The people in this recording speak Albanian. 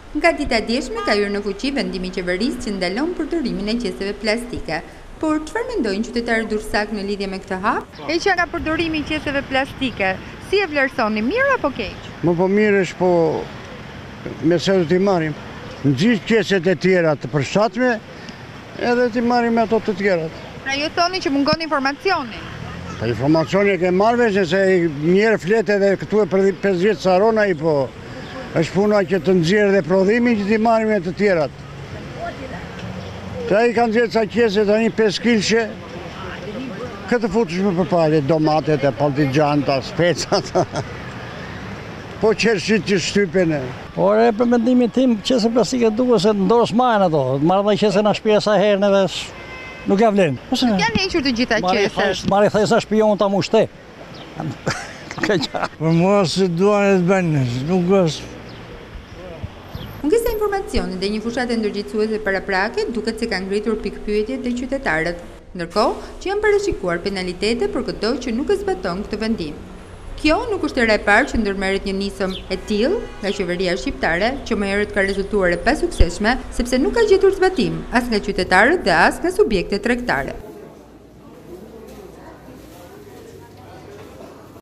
Nga dita e djeshme ka hyrë në fuqi vendimi i qeverisë që ndalon përdorimin e qeseve plastike. Por çfarë mendojnë qytetarët Durrësak në lidhje me këtë hap? Heqja nga përdorimi i qeseve plastike, si e vlerësoni, mirë apo keq? Më po mirë është, po me se do t'i marrim. Në gjithë qeset e tjera të përshtatshme, edhe t'i marrim ato të tjerat. Pra ju thoni që mungon informacioni? Pa informacioni e ke marrë veç nëse njerë flet edhe këtu e për 5 vjetë sarona i po është puna që të nxjerrë dhe prodhimin që t'i marrim e të tjerat. Ta i kanë nxjerrë ca qese tani 5 kilshe, këtë futush me përpale, domatet e paltigjanta, specat. Po qërshit që shtypen e. Por e për mendimin tim, qese plastike duke se ndorës majnë ato. Marrë dhe qese në shpia sa herën edhe nuk ja vlen. Nuk janë hequr të gjitha qeset. Mari thej sa shpion ta mushte. Për mua se duan e të bënë, nuk është. Mungesa e informacionit dhe një fushatë ndërgjithësuese paraprake duket se ka ngritur pikpyetje te qytetarët, ndërkohë që janë parashikuar penalitete për çdo që nuk e zbaton këtë vendim. Kjo nuk është hera e parë që ndërmerret një nisëm e tillë nga qeveria shqiptare, që më herët ka rezultuar e pasuksesshme sepse nuk ka gjetur zbatim as nga qytetarët dhe as nga subjektet tregtare.